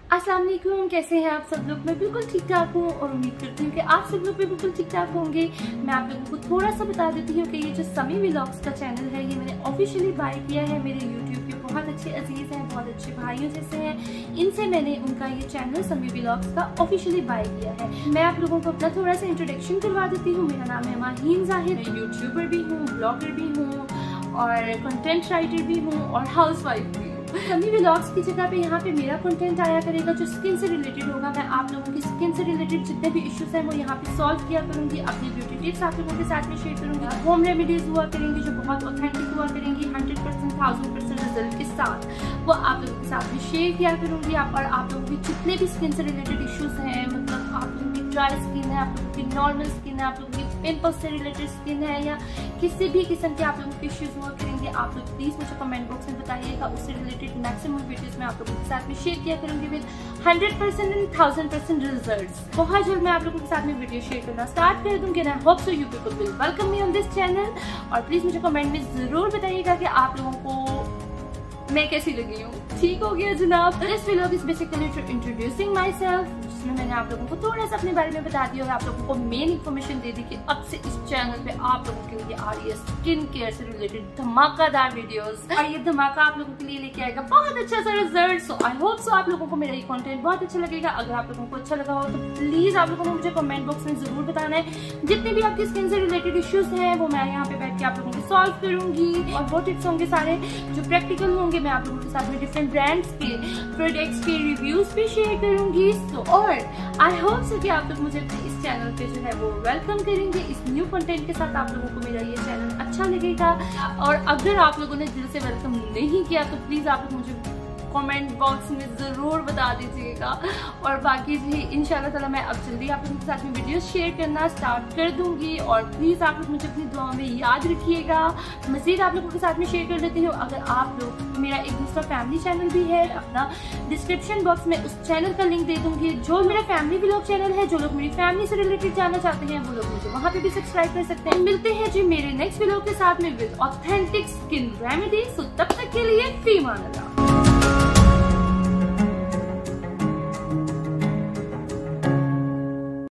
अस्सलाम वालेकुम, कैसे हैं आप सब लोग। मैं बिल्कुल ठीक ठाक हूँ और उम्मीद करती हूँ कि आप सब लोग भी बिल्कुल ठीक ठाक होंगे। मैं आप लोगों को थोड़ा सा बता देती हूँ कि ये जो समी व्लॉग्स का चैनल है ये मैंने ऑफिशियली बाय किया है। मेरे यूट्यूब के बहुत अच्छे अजीज़ हैं, बहुत अच्छे भाइयों जैसे हैं, इनसे मैंने उनका ये चैनल समी व्लॉग्स का ऑफिशियली बाय किया है। मैं आप लोगों को अपना थोड़ा सा इंट्रोडक्शन करवा देती हूँ। मेरा नाम है माहीन ज़ाहिर, यूट्यूबर भी हूँ, ब्लॉगर भी हूँ और कंटेंट राइटर भी हूँ और हाउसवाइफ भी हूँ। समी व्लॉग्स की जगह पे यहाँ पे मेरा कंटेंट आया करेगा जो स्किन से रिलेटेड होगा। मैं आप लोगों की स्किन से रिलेटेड जितने भी इश्यूज हैं वो यहाँ पे सॉल्व किया करूँगी। अपनी ब्यूटी टिप्स आप लोगों के साथ में शेयर करूँगी। होम रेमेडीज हुआ करेंगी जो बहुत ऑथेंटिक हुआ करेंगी, 100% 1000% रिजल्ट के साथ वो आप लोगों के साथ में शेयर किया करूँगी। और आप लोगों की जितने भी स्किन से रिलेटेड इश्यूज हैं, मतलब आप लोगों की ड्राई स्किन है, आप लोगों की नॉर्मल स्किन है, आप लोगों की पिंपल्स से रिलेटेड स्किन है या किसी भी किस्म के आप लोगों के इश्यूज हुआ करेंगे, आप लोग प्लीज मुझे कमेंट बॉक्स में बताइएगा। उससे रिलेटेड मैक्सिमम वीडियोस मैं आप लोगों के साथ में शेयर किया करूंगी विद 100% एंड 1000% रिजल्ट्स। बहुत जल्द मैं आप लोगों के साथ में वीडियो शेयर करना स्टार्ट कर दूंगी। I hope so you people will welcome me on this channel. और प्लीज मुझे कमेंट में जरूर बताइएगा कि आप लोगों को मैं कैसी लगी हूँ। ठीक हो गया जनाब। This vlog is basically introducing myself, जिसमें मैंने आप लोगों को थोड़ा सा अपने बारे में बता दिया और आप लोगों को मेन इन्फॉर्मेशन दे दी कि अब से इस चैनल पे आप लोगों के लिए आ रही है स्किन केयर से रिलेटेड धमाकेदार वीडियोस और ये धमाका आप लोगों के लिए लेके आएगा बहुत अच्छा सा रिजल्ट। सो आई होप सो आप लोगों को मेरा ये कंटेंट बहुत अच्छा लगेगा। अगर आप लोगों को अच्छा लगा हो तो प्लीज आप लोगों को मुझे कमेंट बॉक्स में जरूर बताना है। जितने भी आपकी स्किन से रिलेटेड इश्यूज हैं वो मैं यहाँ पे बैठ के आप लोगों को सॉल्व करूंगी और वो टिप्स होंगे सारे जो प्रैक्टिकल होंगे। मैं आप लोगों के साथ में डिफरेंट ब्रांड्स के प्रोडक्ट्स के रिव्यूज भी शेयर करूंगी। और आई होप सो कि आप लोग मुझे इस चैनल पे जो है वो वेलकम करेंगे। इस न्यू कंटेंट के साथ आप लोगों को मेरा ये चैनल अच्छा लगेगा। और अगर आप लोगों ने दिल से वेलकम नहीं किया तो प्लीज आप लोग मुझे कमेंट बॉक्स में जरूर बता दीजिएगा। और बाकी जी इंशाल्लाह ताला मैं अब जल्दी आप लोगों के साथ में वीडियो शेयर करना स्टार्ट कर दूंगी। और प्लीज आप लोग मुझे अपनी दुआ में याद रखिएगा। मजीद आप लोगों के साथ में शेयर कर देती हूँ, अगर आप लोग मेरा एक दूसरा फैमिली चैनल भी है, अपना डिस्क्रिप्शन बॉक्स में उस चैनल का लिंक दे दूंगी। जो मेरा फैमिली व्लॉग चैनल है, जो लोग मेरी फैमिली से रिलेटेड जानना चाहते हैं वो लोग मुझे वहाँ पे भी सब्सक्राइब कर सकते हैं। मिलते हैं जी मेरे नेक्स्ट व्लॉग के साथ में with authentic skin remedy. So तब तक के लिए फी मान अल्लाह।